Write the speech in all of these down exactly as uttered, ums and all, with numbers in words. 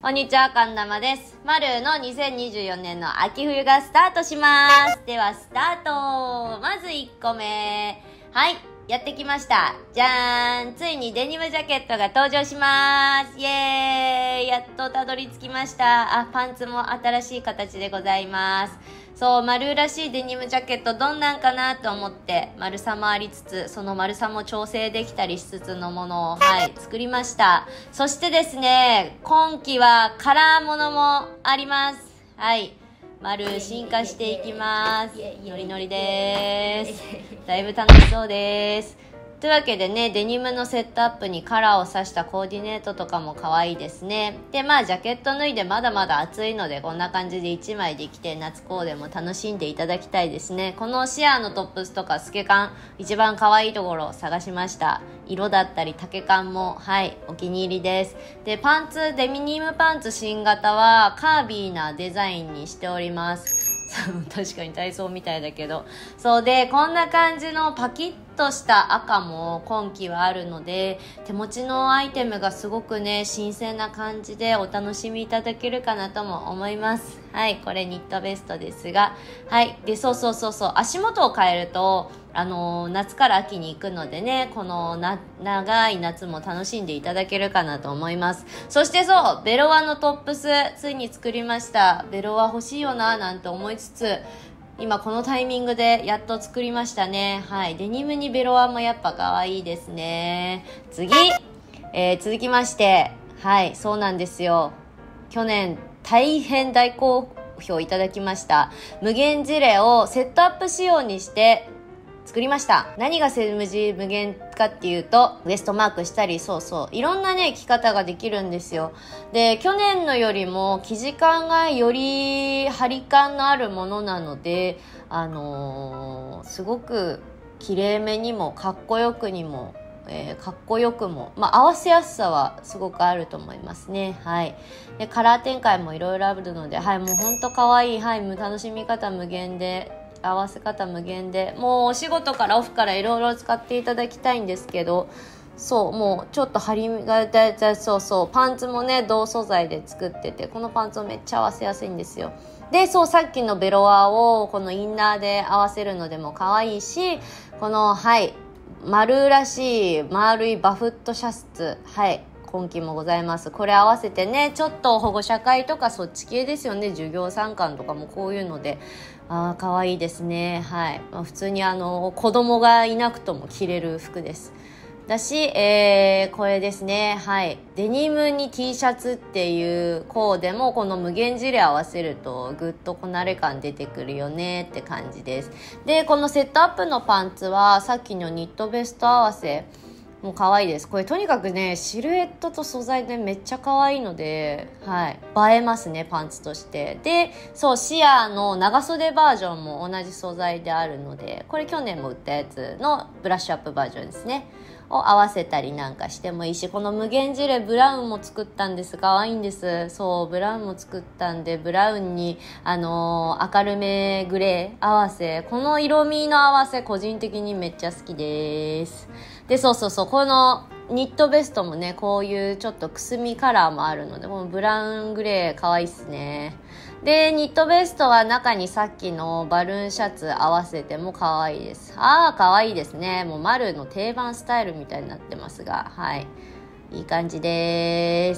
こんにちは、かんなまです。まるのにせんにじゅうよねんの秋冬がスタートします。では、スタート。まずいっこめ。はい、やってきました。じゃーん。ついにデニムジャケットが登場します。イエーイ。やっとたどり着きました。あ、パンツも新しい形でございます。そう、丸らしいデニムジャケットどんなんかなと思って、丸さもありつつ、その丸さも調整できたりしつつのものを、はい、作りました。そしてですね、今季はカラーものもあります。はい。丸進化していきます。ノリノリです。だいぶ楽しそうです。というわけでね、デニムのセットアップにカラーを刺したコーディネートとかも可愛いですね。で、まあジャケット脱いでまだまだ暑いので、こんな感じでいちまいで着て夏コーデも楽しんでいただきたいですね。このシアーのトップスとか透け感、一番可愛いところを探しました。色だったり丈感も、はい、お気に入りです。で、パンツ、デニムパンツ新型はカービーなデザインにしております。確かに体操みたいだけど。そうで、こんな感じのパキッとした赤も今季はあるので、手持ちのアイテムがすごくね、新鮮な感じでお楽しみいただけるかなとも思います。はい、これニットベストですが。はい、で、そうそうそうそう、足元を変えると、あのー、夏から秋に行くのでね、このな、長い夏も楽しんでいただけるかなと思います。そしてそう、ベロアのトップス、ついに作りました。ベロア欲しいよな、なんて思いつつ、今このタイミングでやっと作りましたね。はい。デニムにベロアもやっぱ可愛いですね。次、えー、続きまして、はい、そうなんですよ。去年、大変大好評いただきました。無限ジレをセットアップ仕様にして作りました。何がセムジ無限かっていうと、ウエストマークしたり、そうそう、いろんなね、着方ができるんですよ。で、去年のよりも生地感がより張り感のあるものなので、あのー、すごく綺麗めにもかっこよくにも、えー、かっこよくも、まあ、合わせやすさはすごくあると思いますね。はい。で、カラー展開もいろいろあるので、はい、もうほんとかわいい、はい、楽しみ方無限で、合わせ方無限で、もうお仕事からオフからいろいろ使っていただきたいんですけど、そう、もうちょっと張りがだいたい、そうそう、パンツもね、同素材で作ってて、このパンツもめっちゃ合わせやすいんですよ。で、そう、さっきのベロアをこのインナーで合わせるのでも可愛いし、この、はい、丸らしい丸いバフットシャツ、はい、今期もございます。これ合わせてね、ちょっと保護者会とかそっち系ですよね。授業参観とかもこういうので、あー、かわいいですね。はい。まあ、普通にあの、子供がいなくとも着れる服です。だし、えー、これですね。はい。デニムに T シャツっていうコーデもこの無限ジレ合わせるとぐっとこなれ感出てくるよねって感じです。で、このセットアップのパンツはさっきのニットベスト合わせ、もう可愛いです。これとにかくね、シルエットと素材でめっちゃ可愛いので、はい、映えますね、パンツとして。で、そう、シアーの長袖バージョンも同じ素材であるので、これ去年も売ったやつのブラッシュアップバージョンですね。を合わせたりなんかしてもいいし、この無限ジレブラウンも作ったんです。可愛いんです。そう、ブラウンも作ったんで、ブラウンに、あのー、明るめグレー合わせ、この色味の合わせ個人的にめっちゃ好きです。で、そうそうそう、このニットベストもね、こういうちょっとくすみカラーもあるので、このブラウングレー可愛いっすね。で、ニットベストは中にさっきのバルーンシャツ合わせても可愛いです。あー、可愛いですね。もう丸の定番スタイルみたいになってますが、はい。いい感じです。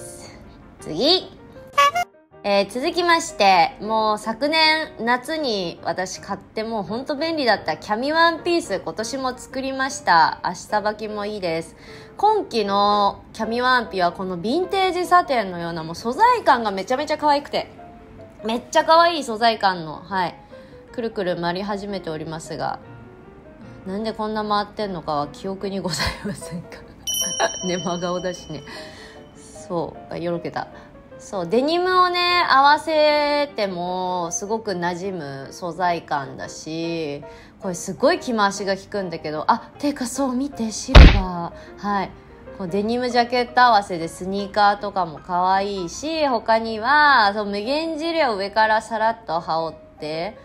次。えー、続きまして、もう昨年夏に私買ってもうほんと便利だったキャミワンピース、今年も作りました。足さばきもいいです。今季のキャミワンピはこのヴィンテージサテンのようなもう素材感がめちゃめちゃ可愛くて、めっちゃ可愛い素材感の、はい、くるくる回り始めておりますが、なんでこんな回ってんのかは記憶にございませんかね、真顔だしね。そう、よろけた。そう、デニムをね、合わせてもすごく馴染む素材感だし、これすごい着回しが効くんだけど、あ、てかそう見て、シルバー。はい。こうデニムジャケット合わせでスニーカーとかも可愛いし、他には、そう無限ジレを上からさらっと羽織って、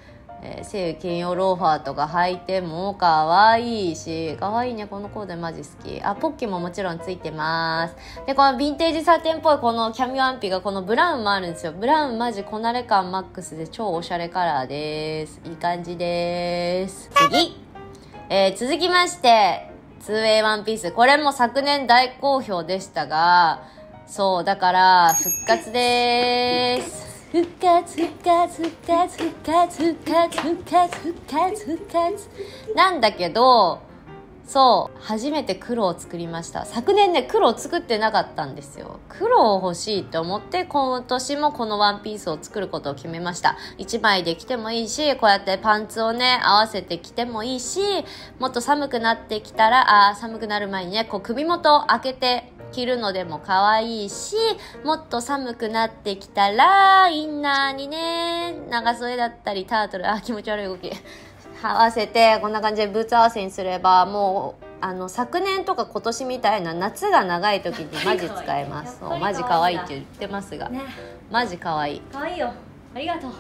えー、西武兼用ローファーとか履いても可愛いし、可愛いね、このコーデマジ好き。あ、ポッキーももちろんついてます。で、このヴィンテージサテンっぽいこのキャミワンピがこのブラウンもあるんですよ。ブラウンマジこなれ感マックスで超おしゃれカラーです。いい感じです。次、えー、続きまして、ツーウェイワンピース。これも昨年大好評でしたが、そう、だから復活でーす。復活復活復活復活復活復活復活復活なんだけど、そう初めて黒を作りました。昨年ね黒を作ってなかったんですよ。黒を欲しいと思って今年もこのワンピースを作ることを決めました。いちまいで着てもいいし、こうやってパンツをね合わせて着てもいいし、もっと寒くなってきたらあ寒くなる前にねこう首元を開けて着るのでも可愛いし、もっと寒くなってきたらインナーにね長袖だったりタートル、あ気持ち悪い動き合わせてこんな感じでブーツ合わせにすれば、もうあの昨年とか今年みたいな夏が長い時にマジ使えます。そうマジ可愛いって言ってますが、ね、マジ可愛い可愛いよ、ありがとう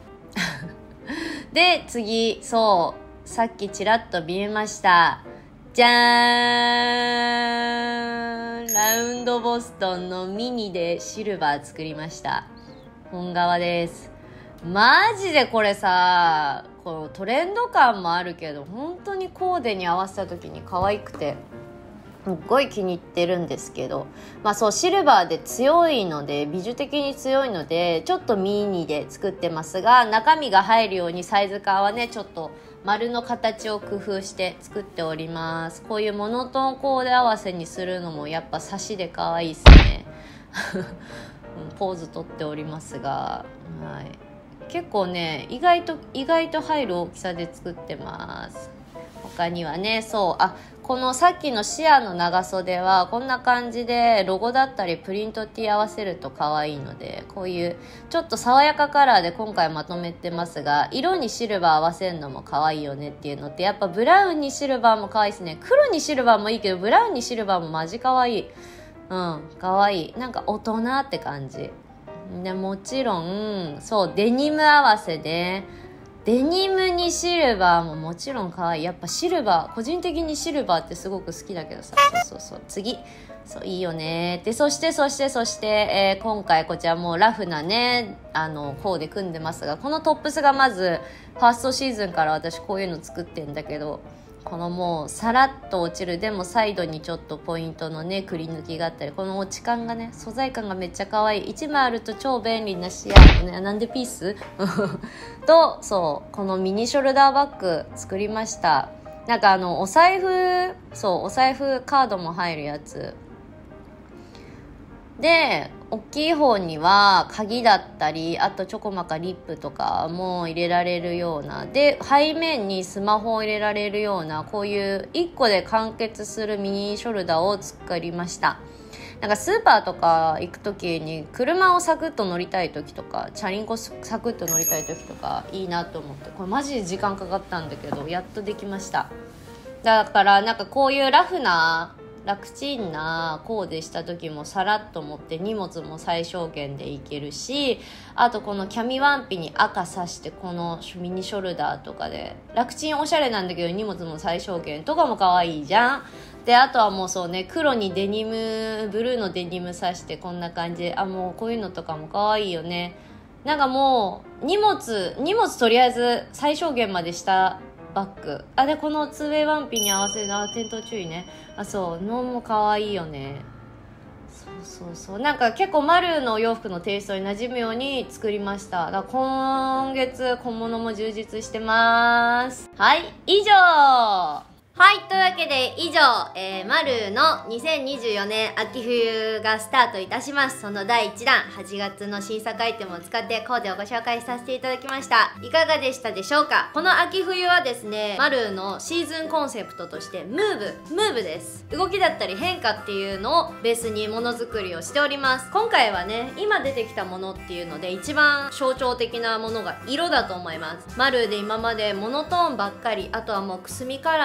で次、そうさっきちらっと見えました、じゃーん、ラウンドボストンのミニでシルバー作りました。本革です。マジでこれさ、このトレンド感もあるけど本当にコーデに合わせた時に可愛くてすっごい気に入ってるんですけど、まあそうシルバーで強いので美女的に強いのでちょっとミニで作ってますが、中身が入るようにサイズ感はねちょっと丸の形を工夫して作っております。こういうモノトーンコーデ合わせにするのもやっぱ差しで可愛いですねポーズとっておりますが、はい、結構ね意外と意外と入る大きさで作ってます。他にはね、そうあこのさっきのシアの長袖はこんな感じでロゴだったりプリントティー合わせると可愛いので、こういうちょっと爽やかカラーで今回まとめてますが、色にシルバー合わせるのも可愛いよねっていうのって、やっぱブラウンにシルバーも可愛いですね。黒にシルバーもいいけどブラウンにシルバーもマジ可愛い。うん可愛い、なんか大人って感じで、もちろんそうデニム合わせでデニムにシルバーももちろん可愛い。やっぱシルバー個人的にシルバーってすごく好きだけどさ、そうそうそう次そういいよね。でそしてそしてそして、えー、今回こちらもうラフなねあのコーデ組んでますが、このトップスがまずファーストシーズンから私こういうの作ってんだけど、このもうさらっと落ちる、でもサイドにちょっとポイントのねくり抜きがあったり、この落ち感がね素材感がめっちゃ可愛い。いちまいあると超便利なシアーのね、なんでピースと、そうこのミニショルダーバッグ作りました。なんかあのお財布、そうお財布カードも入るやつで、大きい方には鍵だったり、あとチョコマカリップとかも入れられるような、で背面にスマホを入れられるような、こういういっこで完結するミニショルダーを作りました。なんかスーパーとか行く時に車をサクッと乗りたい時とか、チャリンコサクッと乗りたい時とかいいなと思って、これマジで時間かかったんだけどやっとできました。だからなんかこういうラフな楽ちんなコーデした時もさらっと持って荷物も最小限でいけるし、あとこのキャミワンピに赤さしてこのミニショルダーとかで楽ちんおしゃれなんだけど荷物も最小限とかも可愛いじゃん。であとはもうそうね、黒にデニムブルーのデニムさしてこんな感じで、あもうこういうのとかも可愛いよね。なんかもう荷物荷物とりあえず最小限までしたバッグ、あでこのツーウェイワンピに合わせる、あ転倒注意ね、あそうのも可愛いよね。そうそうそう、なんか結構マルのお洋服のテイストに馴染むように作りました。だから今月小物も充実してます。はい以上。はい、というわけで以上、えー、マルのにせんにじゅうよねん秋冬がスタートいたします。そのだいいちだん、はちがつの新作アイテムを使ってコーデをご紹介させていただきました。いかがでしたでしょうか。この秋冬はですね、マルのシーズンコンセプトとしてムーブムーブです。動きだったり変化っていうのをベースにものづくりをしております。今回はね、今出てきたものっていうので一番象徴的なものが色だと思います。マルで今までモノトーンばっかり、あとはもうくすみカラーっていう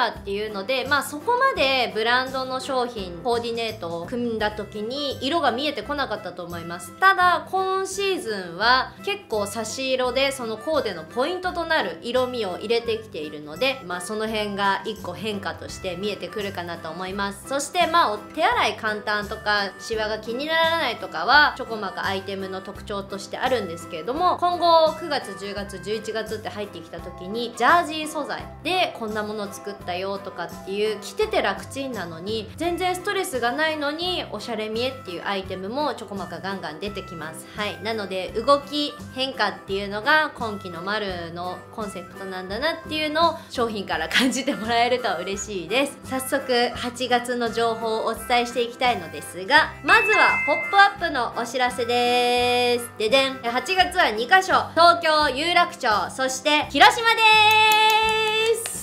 いうので、まあそこまでブランドの商品コーディネートを組んだ時に色が見えてこなかったと思います。ただ今シーズンは結構差し色でそのコーデのポイントとなる色味を入れてきているので、まあその辺がいっこ変化として見えてくるかなと思います。そしてまあお手洗い簡単とかシワが気にならないとかはちょこまかアイテムの特徴としてあるんですけれども、今後くがつじゅうがつじゅういちがつって入ってきた時にジャージー素材でこんなものを作ったよとかっていう、着てて楽ちんなのに全然ストレスがないのにおしゃれ見えっていうアイテムもちょこまかガンガン出てきます。はい、なので動き変化っていうのが今期のマルのコンセプトなんだなっていうのを商品から感じてもらえると嬉しいです。早速はちがつの情報をお伝えしていきたいのですが、まずはポップアップのお知らせです。ででん、はちがつはにかしょ、東京有楽町、そして広島です。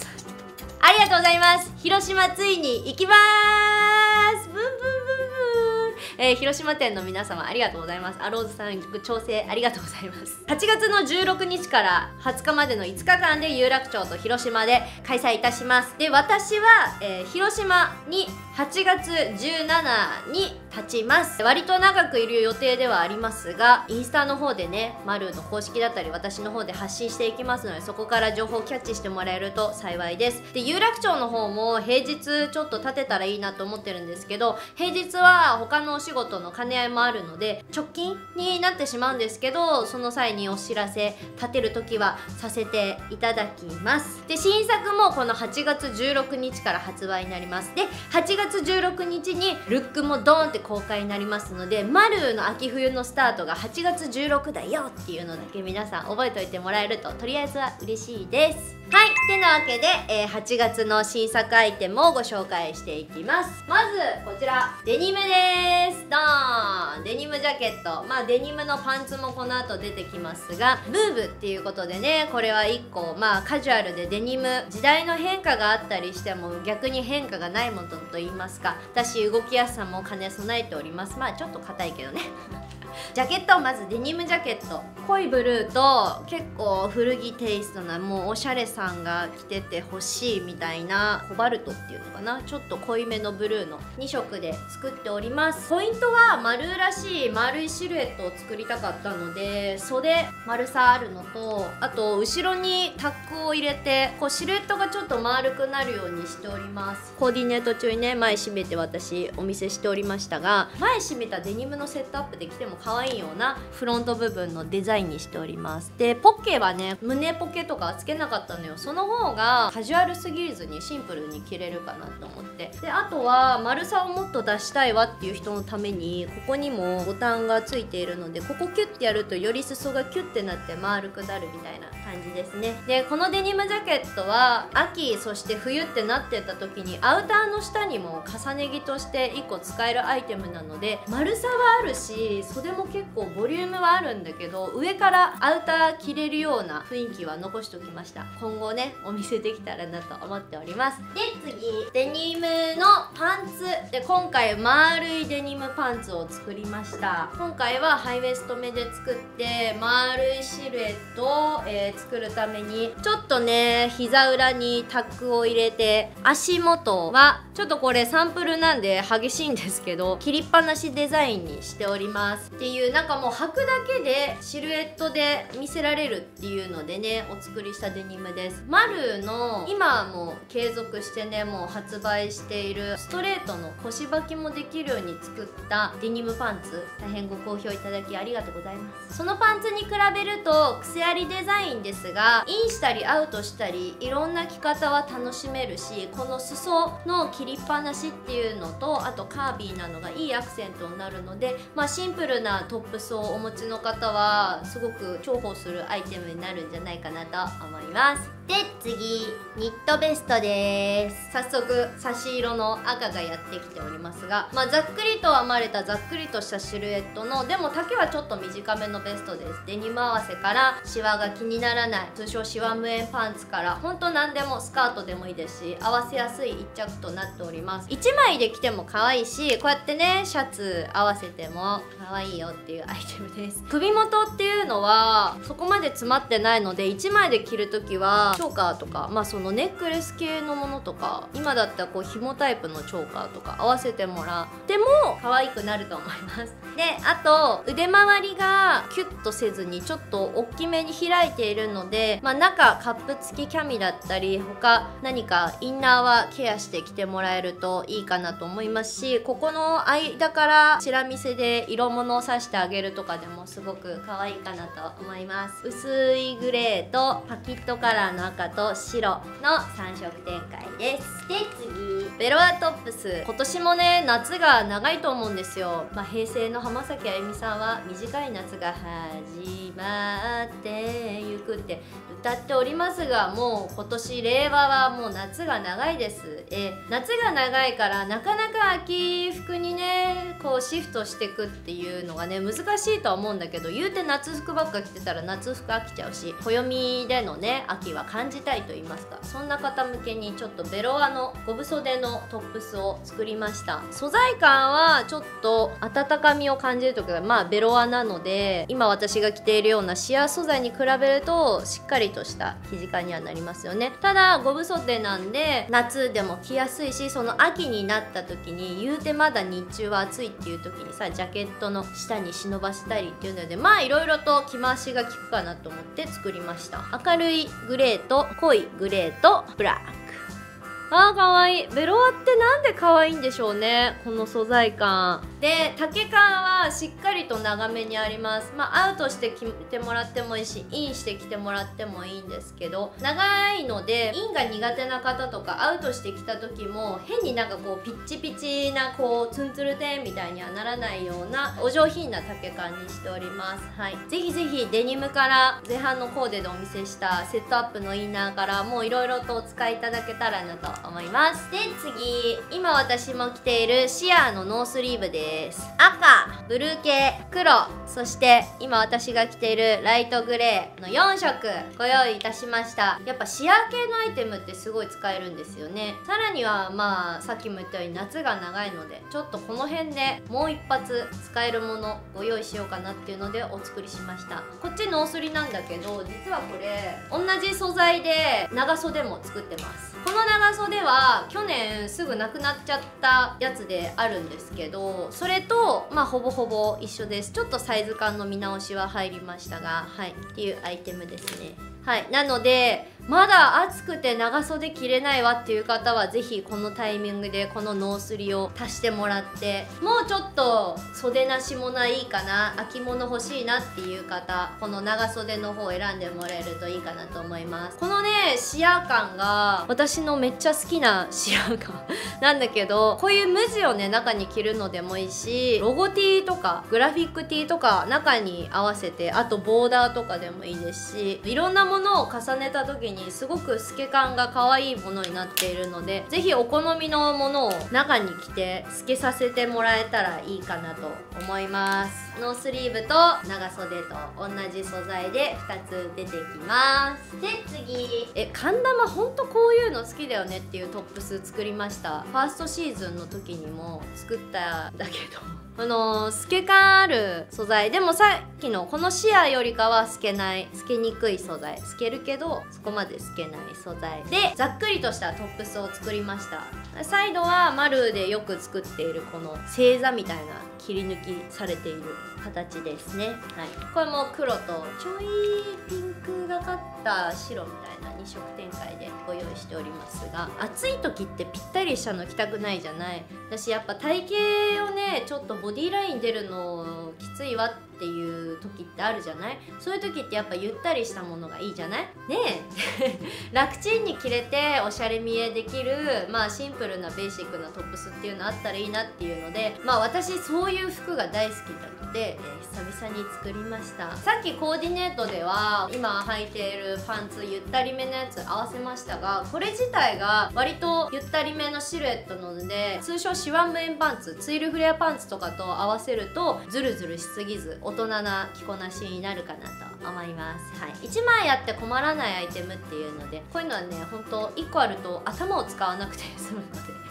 ありがとうございます。広島ついに行きまーす。ブンブンブンブン。えー、広島店の皆様ありがとうございます。アローズさん調整ありがとうございます。はちがつのじゅうろくにちからはつかまでのいつかかんで有楽町と広島で開催いたします。で、私は、えー、広島にはちがつじゅうしちに立ちます。割と長くいる予定ではありますが、インスタの方でね、マルの公式だったり私の方で発信していきますので、そこから情報をキャッチしてもらえると幸いです。で、有楽町の方も平日ちょっと立てたらいいなと思ってるんですけど、平日は他のお仕事の兼ね合いもあるので直近になってしまうんですけど、その際にお知らせ立てる時はさせていただきます。で、新作もこのはちがつじゅうろくにちから発売になります。で、はちがつじゅうろくにちにルックもドーンって公開になりますので、マルの秋冬のスタートがはちがつじゅうろくだよっていうのだけ皆さん覚えておいてもらえるととりあえずは嬉しいです。はい、てなわけで、えー、はちがつの新作アイテムをご紹介していきます。まずこちらデニムです。ドーン、デニムジャケット。まあデニムのパンツもこの後出てきますが、ブーブっていうことでね、これはいっこまあカジュアルでデニム、時代の変化があったりしても逆に変化がないものと言いますか、私動きやすさも兼ね備えております。まあちょっと硬いけどねジャケット、まずデニムジャケット、濃いブルーと結構古着テイストな、もうおしゃれさんが着てて欲しいみたいなコバルトっていうのかな、ちょっと濃いめのブルーのにしょくで作っております。ポイントは丸らしい丸いシルエットを作りたかったので、袖丸さあるのと、あと後ろにタックを入れてこうシルエットがちょっと丸くなるようにしております。コーディネート中にね、前締めて私お見せしておりましたが、前締めたデニムのセットアップで着ても可愛いようなフロント部分のデザインにしております。で、ポッケはね、胸ポケとかつけなかったのよ。その方がカジュアルすぎずにシンプルに着れるかなと思って。で、あとは丸さをもっと出したいわっていう人のためにここにもボタンがついているので、ここキュッてやるとより裾がキュッてなって丸くなるみたいな感じですね。で、このデニムジャケットは秋そして冬ってなってた時にアウターの下にも重ね着としていっこ使えるアイテムなので、丸さはあるし袖も結構ボリュームはあるんだけど、上からアウター着れるような雰囲気は残しておきました。今後ねお見せできたらなと思っております。で、次デニムのパンツで、今回丸いデニムパンツを作りました。今回はハイウエスト目で作って丸いシルエットを、えー、作るためにちょっとね膝裏にタックを入れて、足元はちょっとこれサンプルなんで激しいんですけど切りっぱなしデザインにしておりますっていう、なんかもう履くだけでシルエットで見せられるっていうのでねお作りしたデニムです。マルの今も継続してねもう発売しているストレートの腰履きもできるように作ったデニムパンツ、大変ご好評いただきありがとうございます。そのパンツに比べると癖ありデザインですが、インしたりアウトしたりいろんな着方は楽しめるし、この裾の切りっぱなしっていうのと、あとカービーなのがいいアクセントになるので、まあ、シンプルなトップスをお持ちの方はすごく重宝するアイテムになるんじゃないかなと思います。で、次ニットベストです。早速差し色の赤がやってきておりますが、まあ、ざっくりと編まれたざっくりとしたシルエットの、でも丈はちょっと短めのベストです。デニム合わせからシワが気にならない通称シワ無縁パンツから、ほんと何でもスカートでもいいですし合わせやすい一着となっております。いちまいで着ても可愛いし、こうやってねねシャツ合わせても可愛いよっていうアイテムです。首元っていうのはそこまで詰まってないので、いちまいで着るときはチョーカーとか、まあそのネックレス系のものとか、今だったらこう紐タイプのチョーカーとか合わせてもらっても可愛くなると思います。であと腕周りがキュッとせずにちょっと大きめに開いているので、まあ、中カップ付きキャミだったり他何かインナーはケアして着てもらえるといいかなと思いますし、ここの間から白見せで色物を刺してあげるとかでもすごく可愛いかなと思います。薄いグレーとパキッとカラーの赤と白のさん色展開です。で次ベロアトップス、今年もね夏が長いと思うんですよ。まあ、平成の浜崎あゆみさんは短い夏が始まってゆくって歌っておりますが、もう今年令和はもう夏が長いです。え夏が長いからなかなか秋服にねこうシフトしていくっていうのがね難しいとは思うんだけど、言うて夏服ばっか着てたら夏服飽きちゃうし、暦でのね秋は感じたいと言いますか、そんな方向けにちょっとベロアのゴブ袖のトップスを作りました。素材感はちょっと温かみを感じるというか、まあベロアなので今私が着ているようなシアー素材に比べるとしっかりとした生地感にはなりますよね。ただゴブ袖なんで夏でも着やすいし、その秋になった時に言うてまだ日中は暑いっていう時にさジャケットの下に忍ばせたりっていうので、まあいろいろと着回しが効くかなと思って作りました。明るいグレーと濃いグレーとブラック。あーかわいい。ベロアってなんで可愛いんでしょうね、この素材感で。丈感はしっかりと長めにあります。まあアウトして着てもらってもいいし、インして着てもらってもいいんですけど、長いのでインが苦手な方とかアウトしてきた時も変になんかこうピッチピチなこうツンツルテンみたいにはならないようなお上品な丈感にしております。はい、ぜひぜひデニムから前半のコーデでお見せしたセットアップのインナーからもういろいろとお使いいただけたらなと思います。で次、今私も着ているシアーのノースリーブです。赤、ブルー系、黒、そして今私が着ているライトグレーのよん色ご用意いたしました。やっぱシアー系のアイテムってすごい使えるんですよね。さらにはまあさっきも言ったように夏が長いので、ちょっとこの辺でもう一発使えるものご用意しようかなっていうのでお作りしました。こっちノースリなんだけど、実はこれ同じ素材で長袖も作ってます。この長袖は去年すぐなくなっちゃったやつであるんですけど、それとまあほぼほぼ一緒です。ちょっとサイズ感の見直しは入りましたが、はいっていうアイテムですね。はい、なのでまだ暑くて長袖着れないわっていう方はぜひこのタイミングでこのノースリを足してもらって、もうちょっと袖なしもないいかな、秋物欲しいなっていう方、この長袖の方を選んでもらえるといいかなと思います。このねシアー感が私のめっちゃ好きなシアー感なんだけど、こういう無地をね中に着るのでもいいし、ロゴ T とかグラフィック T とか中に合わせて、あとボーダーとかでもいいですし、いろんなものを重ねた時にすごく透け感が可愛いものになっているので、ぜひお好みのものを中に着て透けさせてもらえたらいいかなと思います。ノースリーブと長袖と同じ素材でふたつ出てきます。で次、え神玉ほんとこういうの好きだよねっていうトップス作りました。ファーストシーズンの時にも作ったんだけどあの透け感ある素材でも、さっきのこのシアーよりかは透けない、透けにくい素材、透けるけどそこまで透けない素材でざっくりとしたトップスを作りました。サイドはマルでよく作っているこの星座みたいな切り抜きされている形ですね。はい、これも黒とちょいピンクがかった白みたいなに色展開でご用意しておりますが、暑い時ってぴったりしたの着たくないじゃない。私やっぱ体型をねちょっとボディライン出るのきついわっていう時ってあるじゃない。そういう時ってやっぱゆったりしたものがいいじゃないねえ楽ちんに着れておしゃれ見えできる、まあシンプルなベーシックなトップスっていうのあったらいいなっていうので、まあ私そういう服が大好きなので、えー、久々に作りました。さっきコーディネートでは今履いているパンツゆったりめのやつ合わせましたが、これ自体が割とゆったりめのシルエットなので、通称シワムエンパンツ、ツイルフレアパンツとかと合わせるとズルズルしすぎず大人な着こなしになるかなと思います。はい、いちまいあって困らないアイテムっていうので、こういうのはねほんといっこあると頭を使わなくて済むので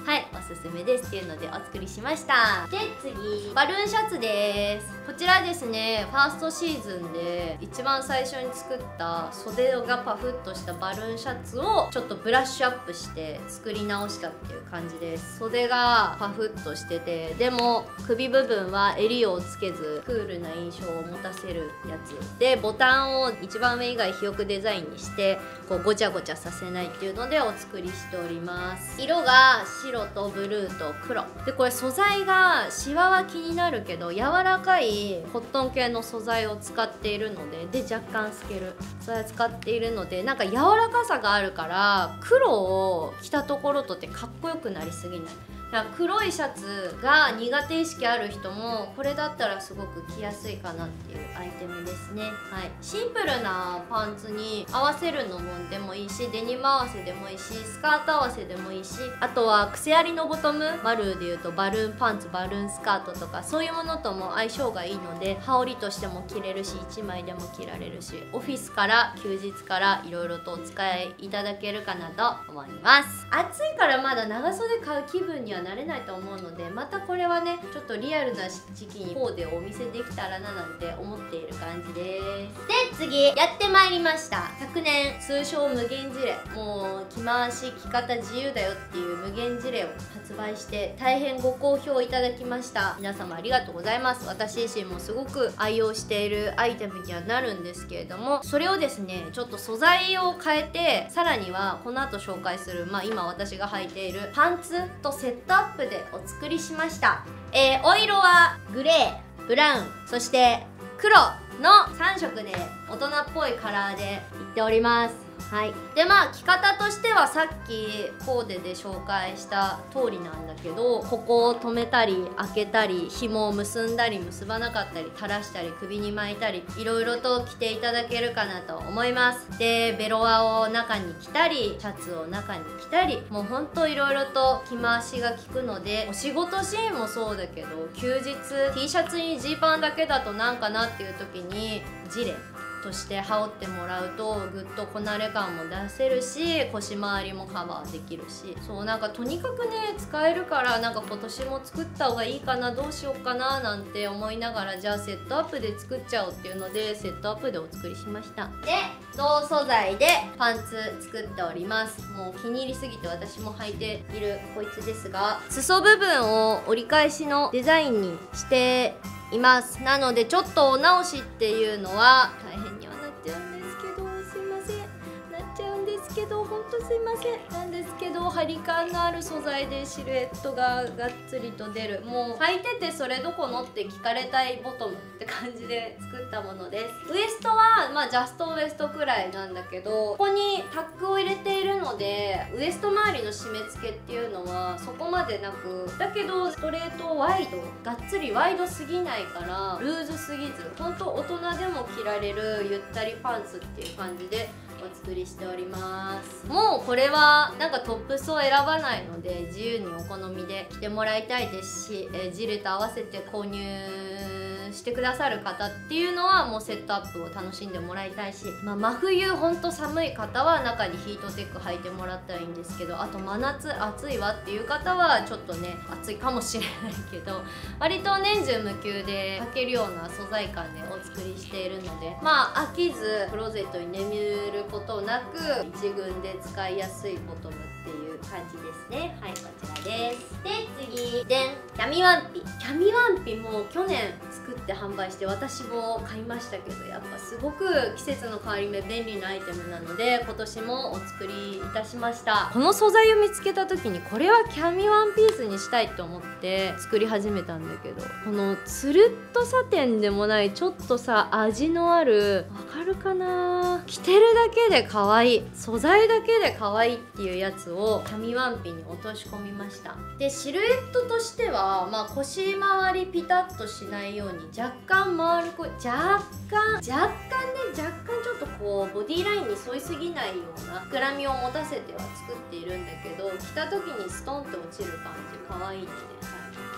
はい、おすすめですっていうのでお作りしました。で次、バルーンシャツです。こちらですね、ファーストシーズンで一番最初に作った袖がパフッとしたバルーンシャツをちょっとブラッシュアップして作り直したっていう感じです。袖がパフッとしてて、でも首部分は襟をつけずクールな印象を持たせるやつで、ボタンを一番上以外広くデザインにしてこうごちゃごちゃさせないっていうのでお作りしております。色が白とブルーと黒で、これ素材がシワは気になるけど柔らかいコットン系の素材を使っているので、で若干透ける素材を使っているので、なんか柔らかさがあるから黒を着たところとってかっこよくなりすぎない。だから黒いシャツが苦手意識ある人もこれだったらすごく着やすいかなっていうアイテムですね。はい、シンプルなパンツに合わせるのもでもいいし、デニム合わせでもいいし、スカート合わせでもいいし、あとは癖ありのボトム、マルーでいうとバルーンパンツ、バルーンスカートとかそういうものとも相性がいいので、羽織としても着れるしいちまいでも着られるし、オフィスから休日からいろいろとお使いいただけるかなと思います。暑いからまだ長袖買う気分にはなれないと思うので、またこれはねちょっとリアルな時期にコーデをお見せできたらななんて思っている感じです。で次、やってまいりました。昨年通称無限ジレ、もう着回し着方自由だよっていう無限ジレを発売して大変ご好評いただきました。皆様ありがとうございます。私自身もすごく愛用しているアイテムにはなるんですけれども、それをですねちょっと素材を変えて、さらにはこの後紹介する、まあ今私が履いているパンツとセットアップでお作りしました。えー、お色はグレー、ブラウン、そして黒のさん色で大人っぽいカラーでいっております。はい、でまあ着方としてはさっきコーデで紹介した通りなんだけど、ここを留めたり開けたり紐を結んだり結ばなかったり垂らしたり首に巻いたりいろいろと着ていただけるかなと思います。でベロアを中に着たりシャツを中に着たり、もうほんといろいろと着回しが効くので、お仕事シーンもそうだけど休日 T シャツにジーパンだけだとなんかなっていう時にジレとして羽織ってもらうとぐっとこなれ感も出せるし、腰回りもカバーできるし、そうなんかとにかくね使えるから、なんか今年も作った方がいいかな、どうしようかななんて思いながら、じゃあセットアップで作っちゃおうっていうのでセットアップでお作りしました。で同素材でパンツ作っております。もう気に入りすぎて私も履いているこいつですが、裾部分を折り返しのデザインにしています。なのでちょっとお直しっていうのは大変にはなっちゃうんですけど、すいません、なっちゃうんですけど、ほんとすいませんなんですけど、張り感のある素材でシルエットががっつりと出る、もう履いててそれどこのって聞かれたいボトムって感じで作ったものです。ウエストはまあジャストウエストくらいなんだけど、ここにタックを入れているのでウエスト周りの締め付けっていうのはそこまでなく、だけどストレートワイドがっつりワイドすぎないからルーズすぎず、ほんと大人でも着られるゆったりパンツっていう感じでお作りしております。もうこれはなんかトップスを選ばないので自由にお好みで着てもらいたいですし、えー、ジレと合わせて購入してくださる方っていうのはもうセットアップを楽しんでもらいたいし、まあ、真冬ほんと寒い方は中にヒートテック履いてもらったらいいんですけど、あと真夏暑いわっていう方はちょっとね暑いかもしれないけど、割と年中無休で履けるような素材感でお作りしているので、まあ飽きずクローゼットに眠ることなく一軍で使いやすいボトムっていう感じですね。はい、こちらです。で次、でんキャミワンピ。キャミワンピも去年作って販売して私も買いましたけど、やっぱすごく季節の変わり目便利なアイテムなので今年もお作りいたしました。この素材を見つけた時にこれはキャミワンピースにしたいと思って作り始めたんだけど、このつるっとサテンでもないちょっとさ味のある、わかるかな、着てるだけで可愛い、素材だけで可愛いっていうやつをキャミワンピに落とし込みました。でシルエットとしては、まあ、腰回りピタッとしないように若干回るこ若干若干ね若干ちょっとこうボディラインに沿いすぎないような膨らみを持たせては作っているんだけど、着た時にストンって落ちる感じ可愛いので、はい、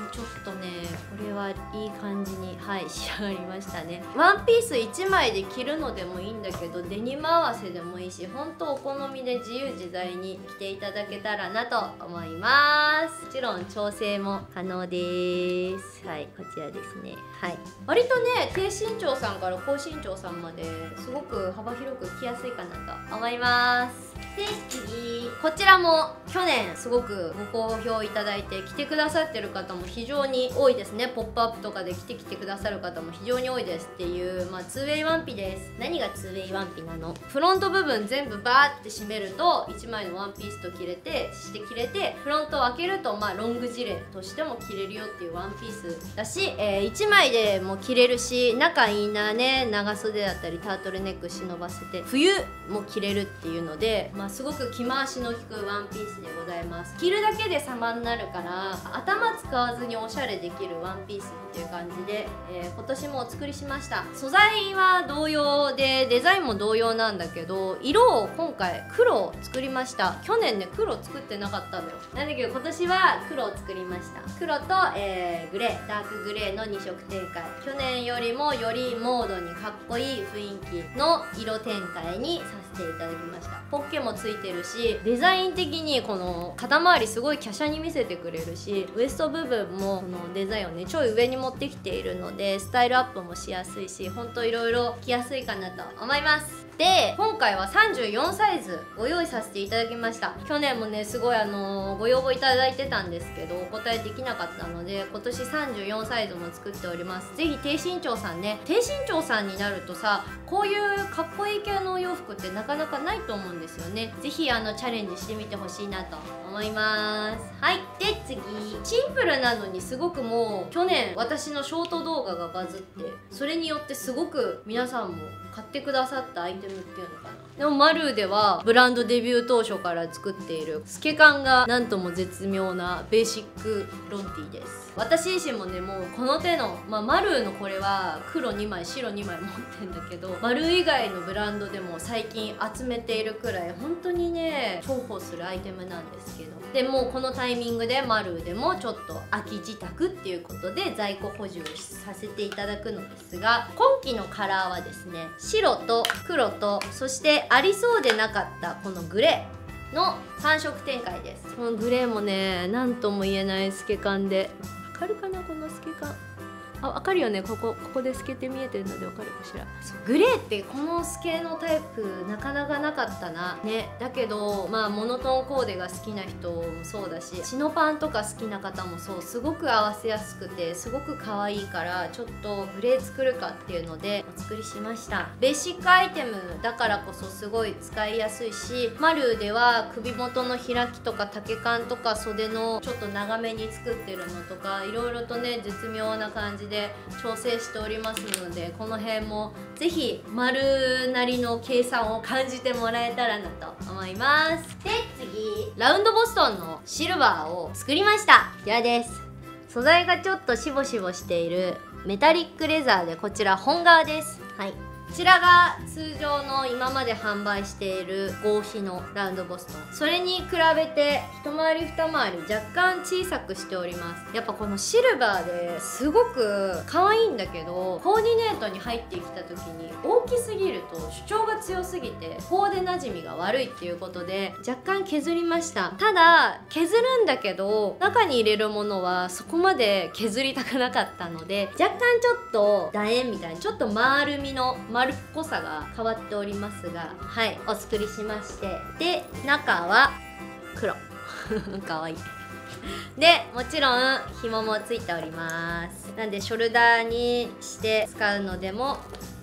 ちょっとねこれはいい感じにはい仕上がりましたね。ワンピースいちまいで着るのでもいいんだけどデニム合わせでもいいし、ほんとお好みで自由自在に着ていただけたらなと思います。もちろん調整も可能です。はい、こちらですね。はい、割とね低身長さんから高身長さんまですごく幅広く着やすいかなと思います。で次、こちらも去年すごくご好評いただいて着てくださってる方も非常に多いですね。ポップアップとかで着てきてくださる方も非常に多いですっていう、まあ、ツーウェイワンピです。何がツーウェイワンピなの？フロント部分全部バーって締めるといちまいのワンピースと着れてして着れて、フロントを開けるとまあロングジレとしても着れるよっていうワンピースだし、えー、いちまいでも着れるし、中インナーね長袖だったりタートルネック忍ばせて冬も着れるっていうので、まあ、すごく着回しの利くワンピースでございます。着るだけで様になるから頭使わずにおしゃれできるワンピースっていう感じで、えー、今年もお作りしました。素材は同様でデザインも同様なんだけど、色を今回黒を作りました。去年ね黒作ってなかったのよ。なんだけど今年は黒を作りました。黒と、えー、グレーダークグレーのに色展開、去年よりもよりモードにかっこいい雰囲気の色展開にさせていただきました。ポッケもついてるし、デザイン的にこの肩周りすごい華奢に見せてくれるし、ウエスト部分もこのデザインをねちょい上に持ってきているのでスタイルアップもしやすいし、ほんといろいろ着やすいかなと思います。で今回はさんじゅうよんサイズご用意させていただきました。去年もねすごいあのー、ご要望いただいてたんですけどお答えできなかったので、今年さんじゅうよんサイズも作っております。ぜひ低身長さんね、低身長さんになるとさこういうかっこいい系のお洋服ってなかなかないと思うんですよね。ぜひあのチャレンジしてみてほしいなと思います。はい、で次、シンプルなのにすごくもう去年私のショート動画がバズって、それによってすごく皆さんも買ってくださったアイテムっていうのかな。でもマルーではブランドデビュー当初から作っている透け感がなんとも絶妙なベーシックロンティーです。私自身もねもうこの手の、まあ、マルーのこれは黒にまい白にまい持ってんだけど、マルー以外のブランドでも最近集めているくらい本当にね重宝するアイテムなんですけど、でもうこのタイミングでマルーでもちょっと秋自宅っていうことで在庫補充をさせていただくのですが、今期のカラーはですね白と黒とそしてありそうでなかったこのグレーのさん色展開です。このグレーもね何とも言えない透け感で、わかるかなこの透け感。あ、わかるよね。ここここで透けて見えてるのでわかるかしら。グレーってこの透けのタイプなかなかなかったなね。だけどまあモノトーンコーデが好きな人もそうだし、チノパンとか好きな方もそう、すごく合わせやすくてすごく可愛いから、ちょっとグレー作るかっていうのでお作りしました。ベーシックアイテムだからこそすごい使いやすいし、マルーでは首元の開きとか丈感とか袖のちょっと長めに作ってるのとかいろいろとね絶妙な感じでで調整しておりますので、この辺もぜひ丸なりの計算を感じてもらえたらなと思います。で次、ラウンドボストンのシルバーを作りました。こちらです。素材がちょっとしぼしぼしているメタリックレザーで、こちら本革です。はい、こちらが通常の今まで販売している合皮のラウンドボストン、それに比べて一回り二回り若干小さくしております。やっぱこのシルバーですごく可愛いんだけど、コーディネートに入ってきた時に大きすぎると主張が強すぎてコーデなじみが悪いっていうことで若干削りました。ただ削るんだけど中に入れるものはそこまで削りたくなかったので、若干ちょっと楕円みたいにちょっと丸みの丸っぽさが変わっておりますが、はい、お作りしまして、で中は黒かわいいで、もちろん紐もついております。なんでショルダーにして使うのでも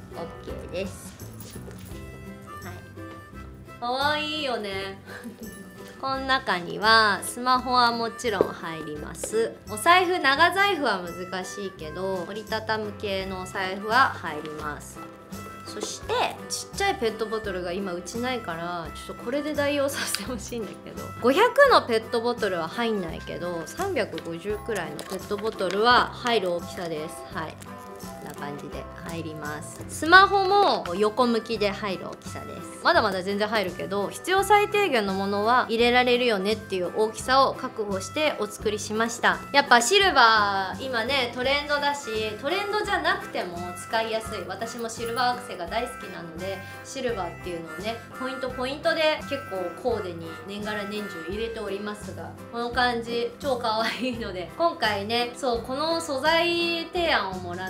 OK です。はい、かわいいよねこの中にはスマホはもちろん入ります。お財布、長財布は難しいけど折りたたむ系のお財布は入ります。そしてちっちゃいペットボトルが今うちないからちょっとこれで代用させてほしいんだけど、ごひゃくのペットボトルは入んないけどさんびゃくごじゅうくらいのペットボトルは入る大きさです。はい、こんな感じで入ります。スマホも横向きで入る大きさです。まだまだ全然入るけど、必要最低限のものは入れられるよねっていう大きさを確保してお作りしました。やっぱシルバー今ねトレンドだし、トレンドじゃなくても使いやすい。私もシルバーアクセが大好きなので、シルバーっていうのをねポイントポイントで結構コーデに年がら年中入れておりますが、この感じ超可愛いので、今回ねそうこの素材提案をもらって、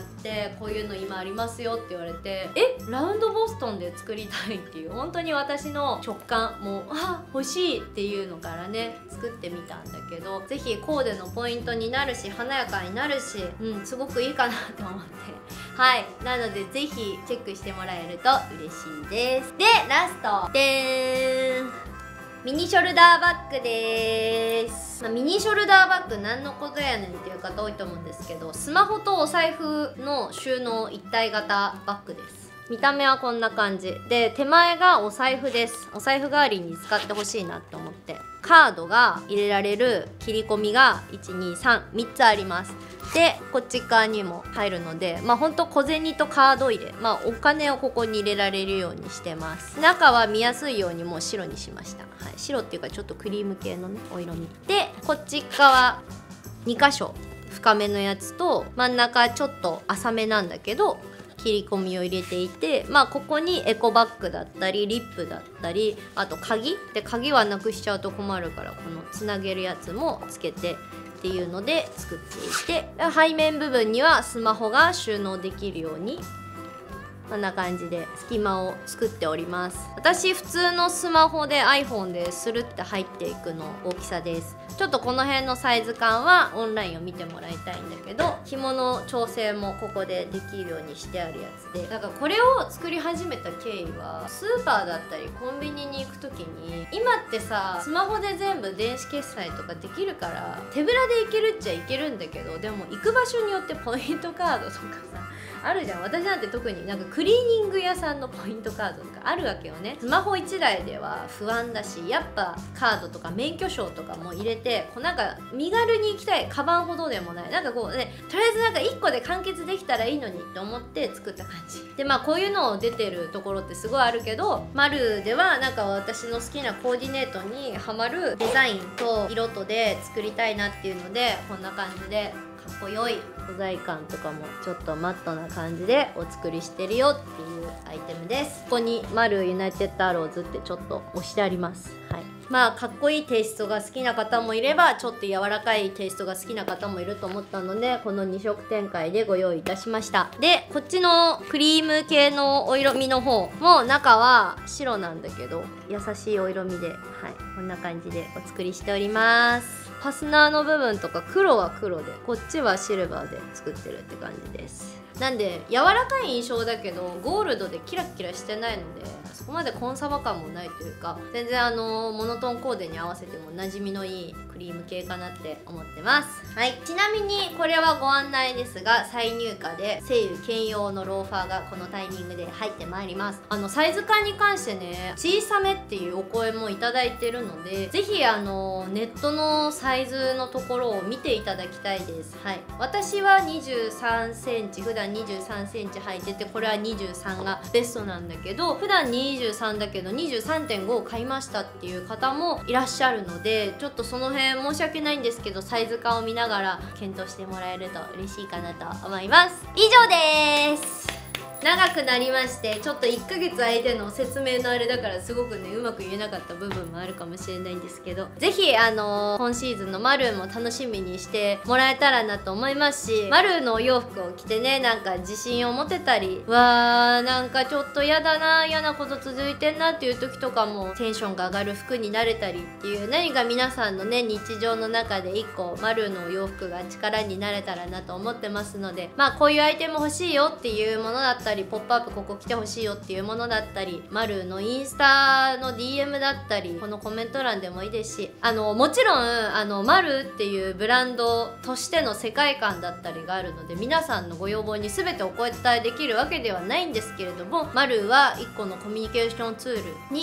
こういうの今ありますよって言われて、えラウンドボストンで作りたいっていう、本当に私の直感、もうあ欲しいっていうのからね作ってみたんだけど、ぜひコーデのポイントになるし華やかになるし、うんすごくいいかなと思って、はいなのでぜひチェックしてもらえると嬉しいです。でラストでーん、ミニショルダーバッグです、まあ、ミニショルダーバッグ何のことやねんっていう方多いと思うんですけど、スマホとお財布の収納一体型バッグです。見た目はこんな感じで、手前がお財布です。お財布代わりに使ってほしいなって思って、カードが入れられる切り込みがいちにさんみっつあります。でこっち側にも入るので、まあほんと小銭とカード入れ、まあお金をここに入れられるようにしてます。中は見やすいようにもう白にしました。はい、白っていうかちょっとクリーム系のねお色味で、こっち側に箇所深めのやつと、真ん中ちょっと浅めなんだけど切り込みを入れていて、まあここにエコバッグだったりリップだったり、あと鍵で、鍵はなくしちゃうと困るから、このつなげるやつもつけてっていうので作っていて、背面部分にはスマホが収納できるようにこんな感じで隙間を作っております。私普通のスマホで iPhone でスルって入っていくの大きさです。ちょっとこの辺のサイズ感はオンラインを見てもらいたいんだけど、紐の調整もここでできるようにしてあるやつで、だからこれを作り始めた経緯は、スーパーだったりコンビニに行く時に、今ってさスマホで全部電子決済とかできるから手ぶらで行けるっちゃ行けるんだけど、でも行く場所によってポイントカードとかさあるじゃん。私なんて特になんかクリーニング屋さんのポイントカードとかあるわけよね。スマホいちだいでは不安だし、やっぱカードとか免許証とかも入れて、こうなんか身軽に行きたい、カバンほどでもない、なんかこうね、とりあえずなんかいっこで完結できたらいいのにって思って作った感じで、まあこういうのを出てるところってすごいあるけど、マルではなんか私の好きなコーディネートにはまるデザインと色とで作りたいなっていうので、こんな感じでかっこよい素材感とかもちょっとマットな感じでお作りしてるよっていうアイテムです。ここにマルユナイテッドアローズってちょっと押してあります。はい、まあかっこいいテイストが好きな方もいれば、ちょっと柔らかいテイストが好きな方もいると思ったので、このに色展開でご用意いたしました。でこっちのクリーム系のお色味の方も中は白なんだけど優しいお色味で、はい、こんな感じでお作りしております。ファスナーの部分とか黒は黒で、こっちはシルバーで作ってるって感じです。なんで柔らかい印象だけどゴールドでキラキラしてないので、そこまでコンサバ感もないというか、全然あのモノトーンコーデに合わせても馴染みのいいクリーム系かなって思ってます。はい、ちなみにこれはご案内ですが、再入荷で西友兼用のローファーがこのタイミングで入ってまいります。あのサイズ感に関してね、小さめっていうお声もいただいてるので、ぜひあのネットのサイズのところを見ていただきたいです。はい、私はにじゅうさんセンチ、普段にじゅうさんセンチ履いてて、これはにじゅうさんがベストなんだけど、普段にじゅうさんだけど にじゅうさんてんご を買いましたっていう方もいらっしゃるので、ちょっとその辺申し訳ないんですけど、サイズ感を見ながら検討してもらえると嬉しいかなと思います。以上です。長くなりまして、ちょっといっかげつ空いての説明のあれだからすごくねうまく言えなかった部分もあるかもしれないんですけど、ぜひあのー、今シーズンのマルーも楽しみにしてもらえたらなと思いますし、マルーのお洋服を着てね、なんか自信を持てたり、わーなんかちょっと嫌だな、嫌なこと続いてんなっていう時とかもテンションが上がる服になれたりっていう、何か皆さんのね日常の中でいっこマルーのお洋服が力になれたらなと思ってますので、まあこういうアイテム欲しいよっていうものだったり、ポップアップここ来てほしいよっていうものだったり、マルのインスタの ディーエム だったり、このコメント欄でもいいですし、あのもちろんあのマルっていうブランドとしての世界観だったりがあるので、皆さんのご要望に全てお答えできるわけではないんですけれども、マルはいっこのコミュニケーションツールに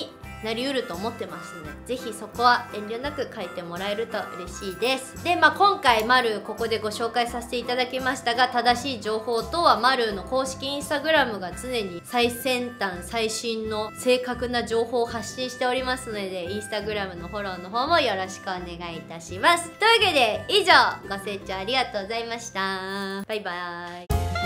なりうると思ってますので、ぜひそこは遠慮なく書いてもらえると嬉しいです。で、まあ、今回まるここでご紹介させていただきましたが、正しい情報とはまるの公式インスタグラムが常に最先端最新の正確な情報を発信しておりますので、インスタグラムのフォローの方もよろしくお願いいたします。というわけで以上、ご清聴ありがとうございました。バイバーイ。